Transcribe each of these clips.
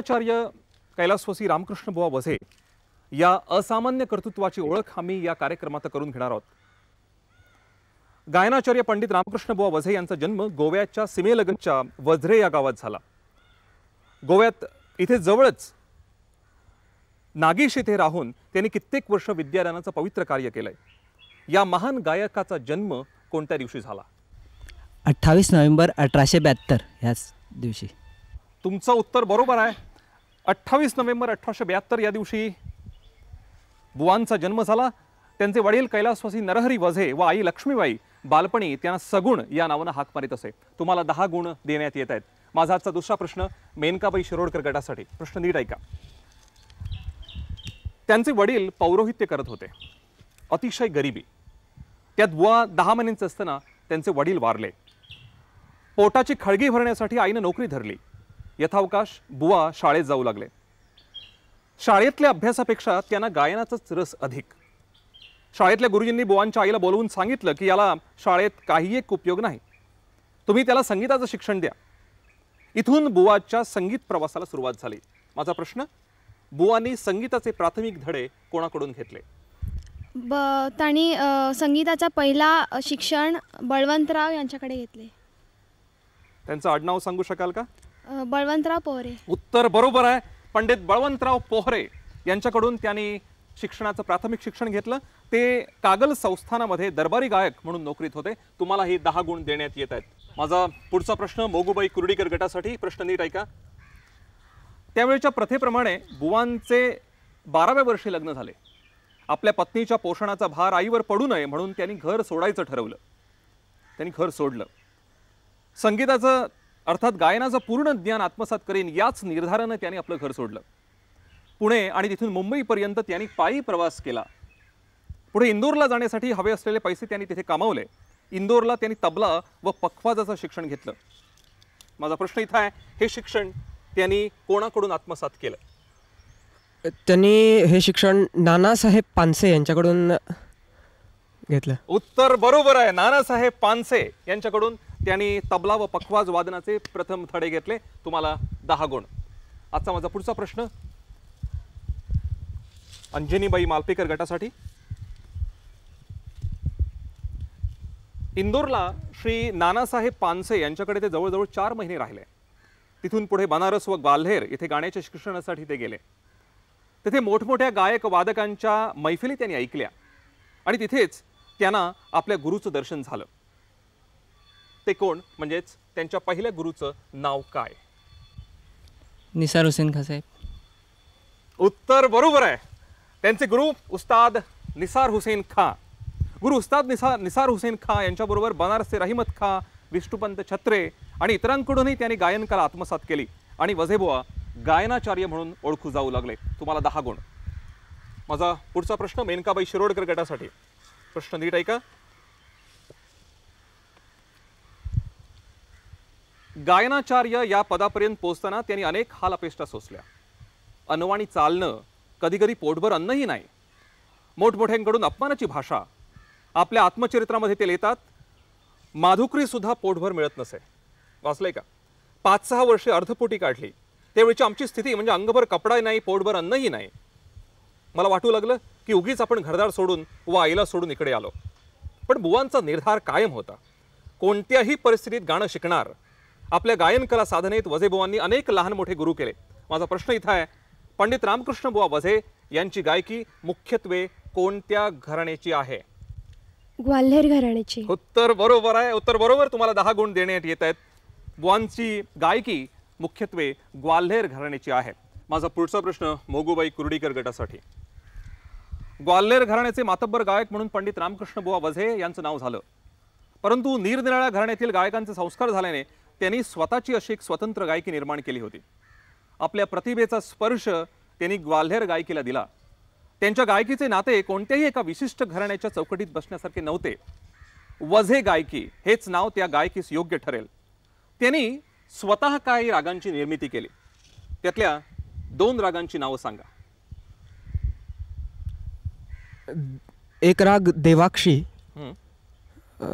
गायनाचार्य कैलासवासी रामकृष्ण बुवा वझे या असामान्य कर्तृत्वाची ओळख आम्ही या कार्यक्रमात करून घेणार आहोत। गायनाचार्य पंडित रामकृष्ण बुवा वझे यांचा जन्म गोव्याच्या सीमेलगतच्या वझरे या गावात झाला। गोव्यात इथे जवळच नागेश येथे राहून त्यांनी कित्येक वर्ष विद्यादानाचं पवित्र कार्य केलंय। या महान गायकाचा जन्म कोणत्या दिवशी झाला? 28 नोव्हेंबर 1872 याच दिवशी। तुमचं उत्तर बरोबर आहे। 28 नोव्हेंबर 1872 या दिवशी बुवांचा जन्म झाला। त्यांचे वडील कैलासवासी नरहरी वझे व आई लक्ष्मीबाई बालपणी त्यांना सगुण या नावाने हाक मारित असे। तुम्हाला 10 गुण देण्यात येत आहेत। माझा आजचा दुसरा प्रश्न मेनकाबाई शिरोडकर गटासाठी। प्रश्न नीट ऐका। त्यांचे वडील पौरोहित्य करत होते, अतिशय गरिबी। त्यात बुवा 10 महिन्यांचे असताना त्यांचे वडील वारले। पोटाची खळगी भरण्यासाठी आईने नोकरी धरली। यथावकाश बुवा शाळेत जाऊ लागले। शाळेतल्या अभ्यासापेक्षा त्यांना गायनाचाच रस अधिक। शाळेतल्या गुरुजींनी बुवांच्या आईला बोलवून सांगितलं की याला शाळेत काही एक उपयोग नाही, तुम्ही त्याला संगीताचं शिक्षण द्या। इथून बुवाच्या संगीत प्रवासाला सुरुवात झाली। माझा प्रश्न, बुवांनी संगीताचे प्राथमिक धडे कोणाकडून घेतले? त्यांनी संगीताचा पहिला शिक्षण बळवंतराव यांच्याकडे घेतले। त्यांचं आडनाव सांगू शकाल का? बळवंतराव पोहरे। उत्तर बरोबर आहे। पंडित बळवंतराव पोहरे यांच्याकडून त्यांनी शिक्षणाचं प्राथमिक शिक्षण घेतलं। ते कागल संस्थानामध्ये दरबारी गायक म्हणून नोकरीत होते। तुम्हाला ही 10 गुण देण्यात येत आहेत। माझा पुढचा प्रश्न मोगूबाई कुर्डीकर गटासाठी। प्रश्न नीट ऐका। त्यावेळच्या प्रथेप्रमाणे बुवांचे 12व्या वर्षी लग्न झाले। आपल्या पत्नीच्या पोषणाचा भार आईवर पडू नये म्हणून त्यांनी घर सोडायचं ठरवलं। त्यांनी घर सोडलं। संगीताचं अर्थात गायनाचं पूर्ण ज्ञान आत्मसात करीन याच निर्धाराने त्यांनी आपलं घर सोडलं। पुणे आणि तिथून मुंबईपर्यंत त्यांनी पायी प्रवास केला। पुढे इंदोरला जाण्यासाठी हवे असलेले पैसे त्यांनी तिथे कमावले। इंदोरला त्यांनी तबला व पखवाजाचं शिक्षण घेतलं। माझा प्रश्न इथं आहे, हे शिक्षण त्यांनी कोणाकडून आत्मसात केलं? त्यांनी हे शिक्षण नानासाहेब पानसे यांच्याकडून घेतलं। उत्तर बरोबर आहे। नानासाहेब पानसे यांच्याकडून त्यांनी तबला व पखवाज वादनाचे प्रथम धडे घेतले। तुम्हाला 10 गुण। आजचा माझा पुढचा प्रश्न अंजनीबाई मालपेकर गटासाठी। इंदोरला श्री नानासाहेब पानसे यांच्याकडे ते जवळजवळ 4 महिने राहिले। तिथून पुढे बनारस व ग्वाल्हेर येथे गाण्याच्या शिक्षणासाठी ते गेले। तिथे मोठमोठ्या गायक वादकांच्या मैफिली त्यांनी ऐकल्या आणि तिथेच त्यांना आपल्या गुरुचं दर्शन झालं। ते कोण, म्हणजेच त्यांच्या पहिल्या गुरुचं नाव काय? निसार हुसेन खां साहेब। उत्तर बरोबर आहे। त्यांचे गुरु उस्ताद निसार हुसेन खां। गुरु उस्ताद निसार हुसेन खां यांच्याबरोबर बनारसचे रहिमत खां, विष्णुपंत छत्रे आणि इतरांकडूनही त्यांनी गायनकला आत्मसात केली आणि वझेबुवा गायनाचार्य म्हणून ओळखू जाऊ लागले। तुम्हाला 10 गुण। माझा पुढचा प्रश्न मेनकाबाई शिरोडकर गटासाठी। प्रश्न नीट ऐका। गायनाचार्य या पदापर्यंत पोहोचताना त्यांनी अनेक हाल अपेष्टा सोसल्या। अनवाणी चालणं, कधी कधी पोटभर अन्नही नाही, मोठमोठ्यांकडून अपमानाची भाषा। आपल्या आत्मचरित्रामध्ये ते लिहितात, माधुकरी सुद्धा पोटभर मिळत नसे। वाचलंय का? 5-6 वर्षे अर्धपोटी काढली। त्यावेळची आमची स्थिती म्हणजे अंगभर कपडा नाही, पोटभर अन्नही नाही। मला वाटू लागलं की उगीच आपण घरदार सोडून व आईला सोडून इकडे आलो। पण बुवांचा निर्धार कायम होता, कोणत्याही परिस्थितीत गाणं शिकणार। आपल्या गायनकला साधनेत वझेबुवांनी अनेक लहान मोठे गुरु केले। माझा प्रश्न इथं आहे, पंडित रामकृष्ण बुवा वझे यांची गायकी मुख्यत्वे कोणत्या घराण्याची आहे? ग्वाल्हेर घराण्याची। उत्तर बरोबर आहे। उत्तर बरोबर। तुम्हाला 10 गुण देण्यात येत आहेत। बुवांची गायकी मुख्यत्वे ग्वाल्हेर घराण्याची आहे। माझा पुढचा प्रश्न मोगूबाई कुर्डीकर गटासाठी। ग्वाल्हेर घराण्याचे मातब्बर गायक म्हणून पंडित रामकृष्ण बुवा वझे यांचं नाव झालं। परंतु निरनिराळ्या घराण्यातील गायकांचे संस्कार झाल्याने त्यांनी स्वतःची अशी एक स्वतंत्र गायकी निर्माण केली होती। आपल्या प्रतिभेचा स्पर्श त्यांनी ग्वाल्हेर गायकीला दिला। त्यांच्या गायकीचे नाते कोणत्याही एका विशिष्ट घराण्याच्या चौकटीत बसण्यासारखे नव्हते। वझे गायकी हेच नाव त्या गायकीस योग्य ठरेल। त्यांनी स्वतः काही रागांची निर्मिती केली। त्यातल्या 2 रागांची नावं सांगा। एक राग देवाक्षी,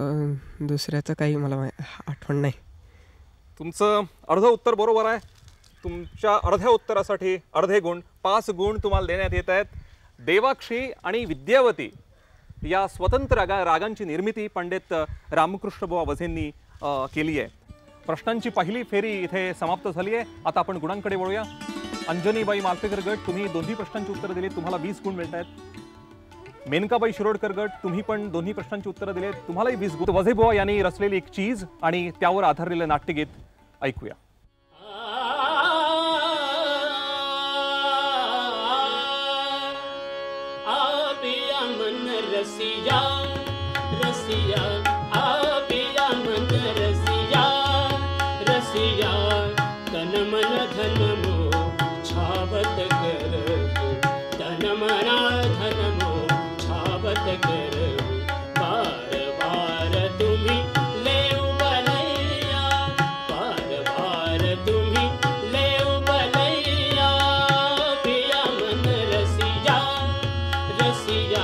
दुसऱ्याचं काही मला आठवण नाही। तुमचं अर्ध उत्तर बरोबर आहे। तुमच्या अर्ध्या उत्तरासाठी अर्धे गुण, 5 गुण तुम्हाला देण्यात येत आहेत. देवाक्षी आणि विद्यावती या स्वतंत्र रागांची निर्मिती पंडित रामकृष्ण बुवा वझेंनी केली आहे. प्रश्नांची पहिली फेरी इथे समाप्त झाली आहे. आता आपण गुणांकडे वळूया. अंजनीबाई मालपेकर गट, तुम्ही दोन्ही प्रश्नांची उत्तरं दिली, तुम्हाला 20 गुण मिळत आहेत. मेनकाबाई शिरोडकर गट, तुम्ही पण दोन्ही प्रश्नांची उत्तरं दिली, तुम्हालाही 20 गुण. वझेबुवा यांनी रचलेली एक चीज आणि त्यावर आधारलेलं नाट्यगीत ऐकूया. रसिया रसिया आपिया मन रसिया रसिया तन मन धन मो छावत कर तन मना धन मो छावत कर बार बार तुम्ही लेव बलैया बार बार तुम्ही लेव बलैया पिया मन रसिया रसिया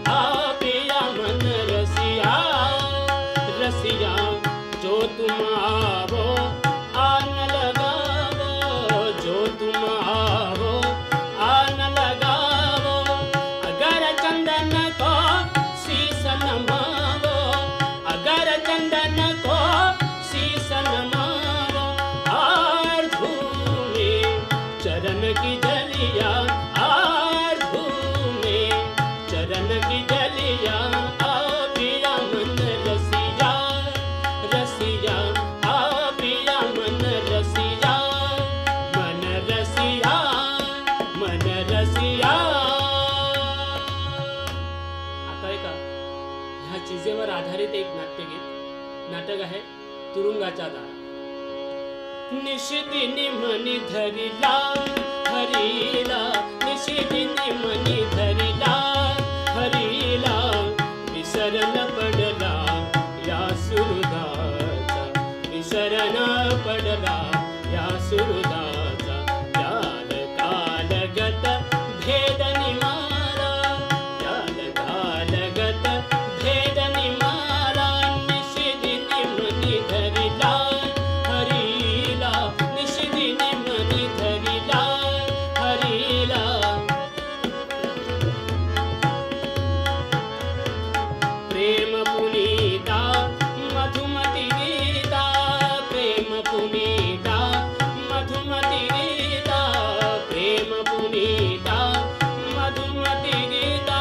जो तुम आवो आन लगावो जो तुम आवो आन लगावो अगर चंदन को शीश नमावो अगर चंदन को शीश नमावो आर धूमे चरण की जलिया आर धूमे चरण की जलिया आपिया मन रसिया रसिया आपिया मन रसिया मन रसिया मन रसिया. आता ऐका, ह्या चीजेवर आधारित एक नाट्यगीत. नाटक आहे तुरुंगाच्या दारा. निशिदिनी मनी धरिला हरिला निशिदिनी मनी धरिला हरिला विसरन पडला या सुरदाचा विसरन पडला या सुरदाचा याल कालगत भेद निमारा याल कालगत भेद निमारा निशिदिनी मनी धरिला हरिला निशिदिनी मनी धरिला हरिला. प्रेम पुनीता मधुमती गीता प्रेम पुनीता मधुमती गीता प्रेम पुनीता मधुमती गीता.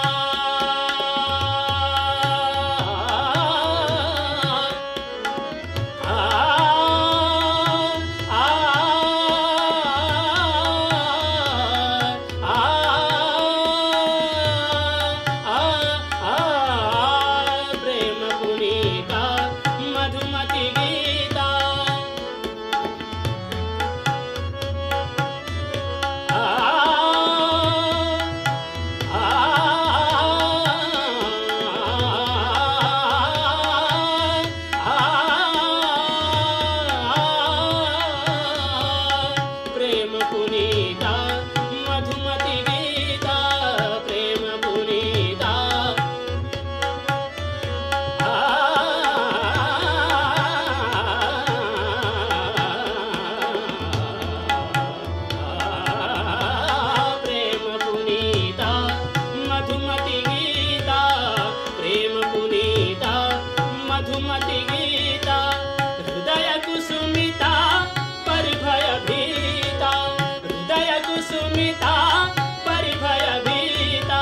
मधुमती गीता हृदय कुसुमिता परिभय भीता हृदय कुसुमिता परिभय भीता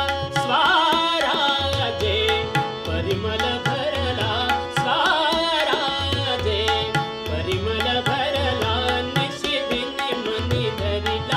स्वाराजे परिमल भरला स्वाराजे परिमल भरला निशिदिनी मनी धरिला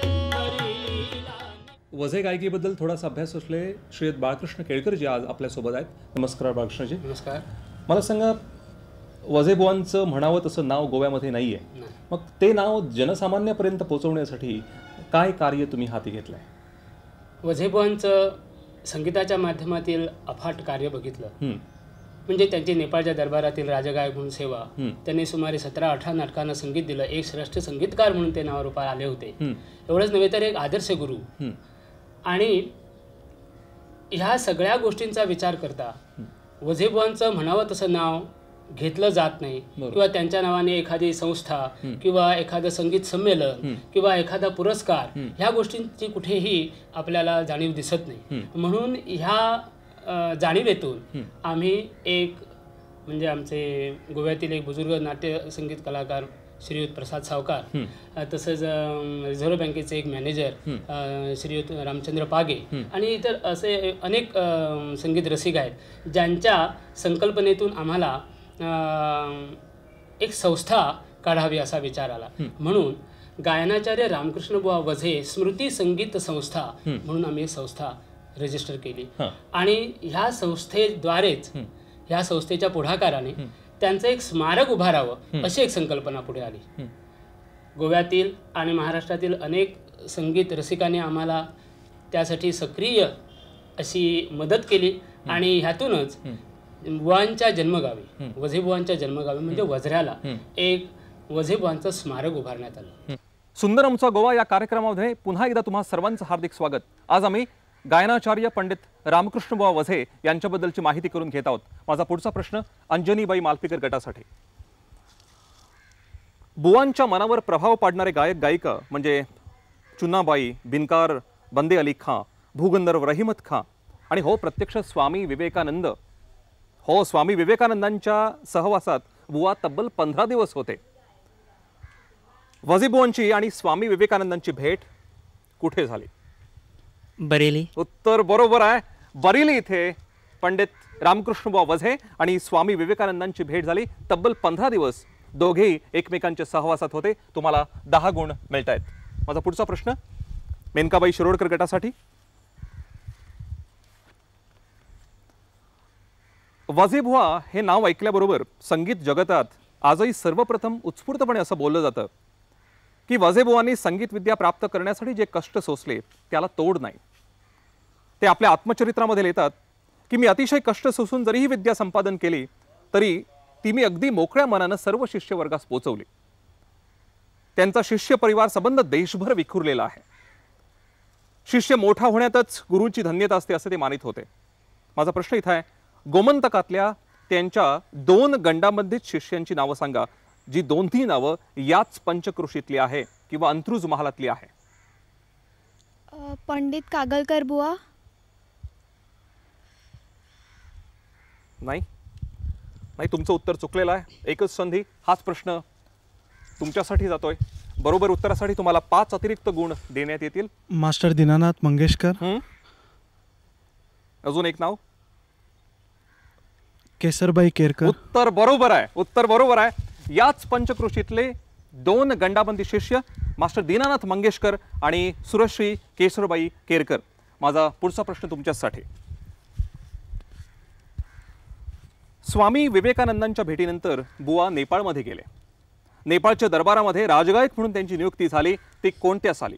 हरिला. वझे गायकीबद्दल थोडासा अभ्यास असले श्रीयुत बाळकृष्ण केळकरजी आज आपल्यासोबत आहेत. नमस्कार बाळकृष्णजी. नमस्कार. मला सांगा, वझेबुवांचं म्हणावं तसं नाव गोव्यामध्ये नाही आहे, मग ते नाव जनसामान्यापर्यंत पोहोचवण्यासाठी काय कार्य तुम्ही हाती घेतलं आहे? वझेबुवांचं संगीताच्या माध्यमातील अफाट कार्य बघितलं म्हणजे त्यांची नेपाळच्या दरबारातील राजगायक म्हणून सेवा, त्यांनी सुमारे 17-18 नाटकांना संगीत दिलं, एक श्रेष्ठ संगीतकार म्हणून ते नावारूपास आले होते. एवढंच नव्हे तर एक आदर्श गुरु. आणि ह्या सगळ्या गोष्टींचा विचार करता वझेबुवांचं म्हणावं तसं नाव घेतलं जात नाही किंवा त्यांच्या नावाने एखादी संस्था किंवा एखादं संगीत संमेलन किंवा एखादा पुरस्कार ह्या गोष्टींची कुठेही आपल्याला जाणीव दिसत नाही. म्हणून ह्या जाणीवेतून आम्ही एक म्हणजे आमचे गोव्यातील एक बुजुर्ग नाट्य संगीत कलाकार श्रीयुत प्रसाद सावकार, तसंच रिझर्व्ह बँकेचे एक मॅनेजर श्रीयुत रामचंद्र पागे आणि इतर असे अनेक संगीत रसिक आहेत ज्यांच्या संकल्पनेतून आम्हाला एक संस्था काढावी असा विचार आला. म्हणून गायनाचार्य रामकृष्णबुवा वझे स्मृती संगीत संस्था म्हणून आम्ही संस्था रजिस्टर केली आणि ह्या संस्थेद्वारेच ह्या संस्थेच्या पुढाकाराने त्यांचं एक स्मारक उभारावं अशी एक संकल्पना पुढे आली. गोव्यातील आणि महाराष्ट्रातील अनेक संगीत रसिकांनी आम्हाला त्यासाठी सक्रिय अशी मदत केली आणि ह्यातूनच बुवांच्या जन्मगावी वझेबुवांच्या जन्मगावी म्हणजे वझऱ्याला एक वझेबुवांचं स्मारक उभारण्यात आलं. सुंदर आमचा गोवा या कार्यक्रमामध्ये पुन्हा एकदा तुम्हा सर्वांचं हार्दिक स्वागत. आज आम्ही गायनाचार्य पंडित रामकृष्णबुवा वझे यांच्याबद्दलची माहिती करून घेत आहोत. माझा पुढचा प्रश्न अंजनीबाई मालपेकर गटासाठी. बुवांच्या मनावर प्रभाव पाडणारे गायक गायिका म्हणजे चुन्नाबाई, बिनकार बंदे अली खां, भूगंधर्व रहिमत खां आणि हो प्रत्यक्ष स्वामी विवेकानंद. हो, स्वामी विवेकानंदांच्या सहवासात बुवा तब्बल 15 दिवस होते. वझेबुवांची आणि स्वामी विवेकानंदांची भेट कुठे झाली? बरेली. उत्तर बरोबर आहे. बरेली इथे पंडित रामकृष्णबुवा वझे आणि स्वामी विवेकानंदांची भेट झाली. तब्बल 15 दिवस दोघेही एकमेकांच्या सहवासात होते. तुम्हाला 10 गुण मिळत आहेत. माझा पुढचा प्रश्न मेनकाबाई शिरोडकर गटासाठी. वझेबुवा हे नाव ऐकल्याबरोबर संगीत जगतात आजही सर्वप्रथम उत्स्फूर्तपणे असं बोललं जातं की वझेबुवांनी संगीत विद्या प्राप्त करण्यासाठी जे कष्ट सोसले त्याला तोड नाही. ते आपल्या आत्मचरित्रामध्ये लिहितात की मी अतिशय कष्ट सोसून जरी ही विद्या संपादन केली तरी ती मी अगदी मोकळ्या मनानं सर्व शिष्य वर्गास पोचवली. त्यांचा शिष्य परिवार संबंध देशभर विखुरलेला आहे. शिष्य मोठा होण्यातच गुरूची धन्यता असते असं ते मानित होते. माझा प्रश्न इथं आहे, गोमंतकातल्या त्यांच्या 2 गंडामध्येच शिष्यांची नावं सांगा जी दोन्ही नावं याच पंचक्रोशीतली आहे किंवा अंत्रुज महालातली आहे. पंडित कागलकर बुवा. नाही नाही, तुमचं उत्तर चुकलेलं आहे. एकच संधी. हाच प्रश्न तुमच्यासाठी जातोय. बरोबर उत्तरासाठी तुम्हाला 5 अतिरिक्त गुण देण्यात येतील. मास्टर दीनानाथ मंगेशकर. अजून एक नाव. केसरबाई केरकर. उत्तर बरोबर आहे. उत्तर बरोबर आहे. याच पंचक्रोशीतले 2 गंडाबंदी शिष्य मास्टर दीनानाथ मंगेशकर आणि सुरश्री केसरबाई केरकर. माझा पुढचा प्रश्न तुमच्यासाठी. स्वामी विवेकानंदांच्या भेटीनंतर बुवा नेपाळमध्ये गेले. नेपाळच्या दरबारामध्ये राजगायक म्हणून त्यांची नियुक्ती झाली. ती कोणत्या साली?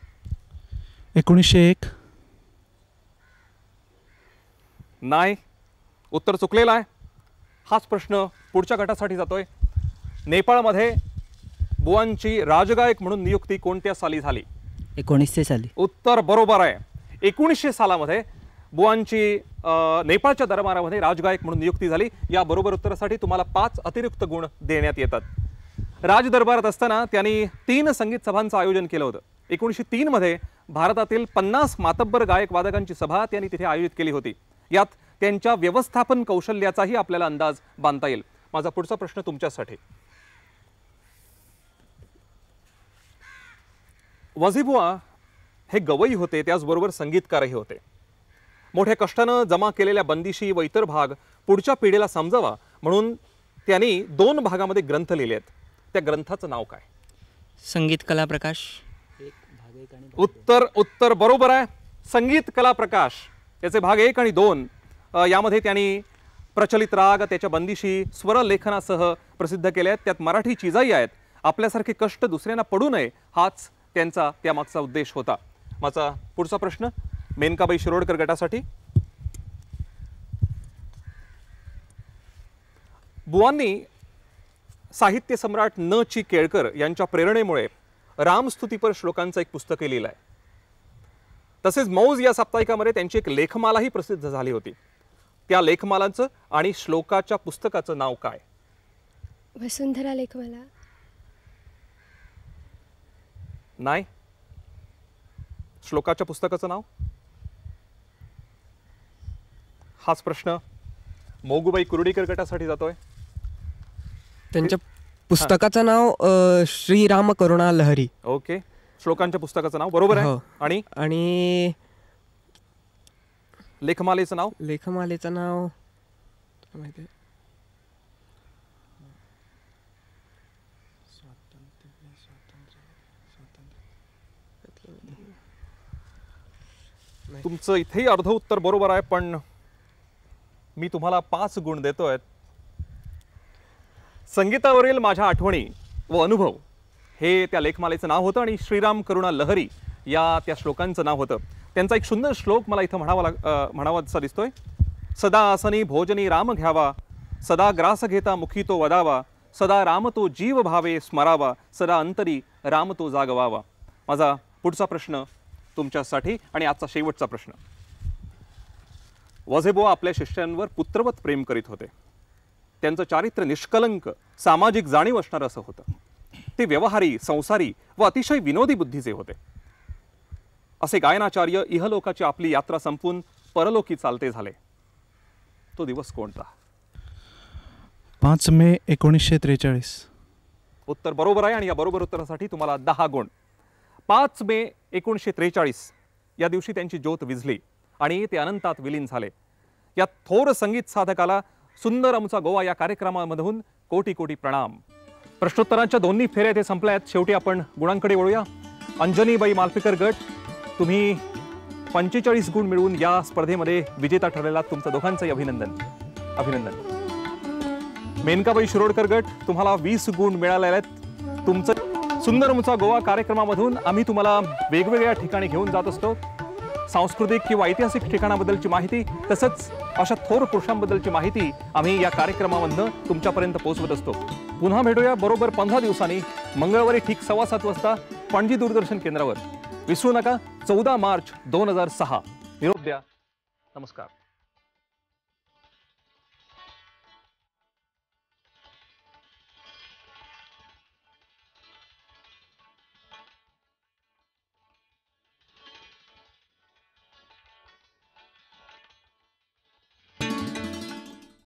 1901. नाही, उत्तर चुकलेलं आहे. हाच प्रश्न पुढच्या गटासाठी जातोय. नेपाळमध्ये बुवांची राजगायक म्हणून नियुक्ती कोणत्या साली झाली? 1900 साली. उत्तर बरोबर आहे. 1900 सालामध्ये बुवांची नेपाळच्या दरबारामध्ये राजगायक म्हणून नियुक्ती झाली. या बरोबर उत्तरासाठी तुम्हाला 5 अतिरिक्त गुण देण्यात येतात. राजदरबारात असताना त्यांनी 3 संगीत सभांचं आयोजन केलं होतं. 1903 मध्ये भारतातील 50 मातब्बर गायक वादकांची सभा त्यांनी तिथे आयोजित केली होती. यात त्यांच्या व्यवस्थापन कौशल्याचाही आपल्याला अंदाज बांधता येईल. माझा पुढचा प्रश्न तुमच्यासाठी. वझेबुवा हे गवई होते, त्याचबरोबर संगीतकारही होते. मोठ्या कष्टानं जमा केलेल्या बंदिशी व इतर भाग पुढच्या पिढीला समजावा म्हणून त्यांनी 2 भागामध्ये ग्रंथ लिहिले आहेत. त्या ग्रंथाचं नाव काय? संगीत कला प्रकाश. उत्तर बरोबर आहे. संगीत कला प्रकाश याचे भाग 1 आणि 2 यामध्ये त्यांनी प्रचलित राग, त्याच्या बंदिशी, स्वर लेखनासह प्रसिद्ध केले आहेत. त्यात मराठी चिजाई आहेत. आपल्यासारखे कष्ट दुसऱ्यांना पडू नये हाच त्यांचा त्यामागचा उद्देश होता. माझा पुढचा प्रश्न मेनकाबाई शिरोडकर गटासाठी. बुवांनी साहित्य सम्राट न ची केळकर यांच्या प्रेरणेमुळे रामस्तुतीपर श्लोकांचं एक पुस्तक लिहिलं आहे. तसेच मौज या साप्ताहिकामध्ये त्यांची एक लेखमालाही प्रसिद्ध झाली होती. त्या लेखमालांचं आणि श्लोकाच्या पुस्तकाचं नाव काय? वसुंधरा लेखमाला. नाही. श्लोकाच्या पुस्तकाचं नाव. हाच प्रश्न मोगूबाई कुर्डीकर गटासाठी जातोय. त्यांच्या पुस्तकाचं नाव श्रीराम करुणा लहरी. ओके. श्लोकांच्या पुस्तकाचं नाव बरोबर आहे. हो. आणि आणि लेखमालेचं नाव. लेखमालेचं नाव तुला माहिती आहे? तुमचं इथेही अर्ध उत्तर बरोबर आहे, पण मी तुम्हाला 5 गुण देतोय. संगीतावरील माझ्या आठवणी व अनुभव हे त्या लेखमालेचं नाव होतं आणि श्रीराम करुणा लहरी या त्या श्लोकांचं नाव होतं. त्यांचा एक सुंदर श्लोक मला इथं म्हणावासा दिसतोय. सदा आसनी भोजनी राम घ्यावा, सदा ग्रास घेता मुखी तो वदावा, सदा राम तो जीव भावे स्मरावा, सदा अंतरी राम तो जागवावा. माझा पुढचा प्रश्न तुमच्यासाठी आणि आजचा शेवटचा प्रश्न. वझेबुवा आपल्या शिष्यांवर पुत्रवत प्रेम करीत होते. त्यांचं चारित्र्य निष्कलंक, सामाजिक जाणीव असणारं असं होतं. ते व्यवहारी, संसारी व अतिशय विनोदी बुद्धीचे होते. असे गायनाचार्य इहलोकाची आपली यात्रा संपून परलोकी चालते झाले. तो दिवस कोणता? 5 मे 1943. उत्तर बरोबर आहे आणि या बरोबर उत्तरासाठी तुम्हाला 10 गुण. 5 मे 1943 या दिवशी त्यांची ज्योत विझली आणि ते अनंतात विलीन झाले. या थोर संगीत साधकाला सुंदर आमचा गोवा या कार्यक्रमामधून कोटी कोटी प्रणाम. प्रश्नोत्तरांच्या दोन्ही फेऱ्या ते संपल्या आहेत. शेवटी आपण गुणांकडे वळूया. अंजनीबाई मालपेकर गट, तुम्ही 45 गुण मिळवून या स्पर्धेमध्ये विजेता ठरलेला. तुमचं दोघांचंही अभिनंदन. अभिनंदन. मेनकाबाई शिरोडकर गट, तुम्हाला 20 गुण मिळालेले आहेत. तुमचं सुंदर आमचा गोवा कार्यक्रमामधून आम्ही तुम्हाला वेगवेगळ्या ठिकाणी घेऊन जात असतो. सांस्कृतिक किंवा ऐतिहासिक ठिकाणाबद्दलची माहिती, तसंच अशा थोर पुरुषांबद्दलची माहिती आम्ही या कार्यक्रमामधनं तुमच्यापर्यंत पोहोचवत असतो. पुन्हा भेटूया बरोबर 15 दिवसांनी, मंगळवारी ठीक 7:15 वाजता पणजी दूरदर्शन केंद्रावर. विसरू नका, 14 मार्च 2006. निरोप द्या. नमस्कार.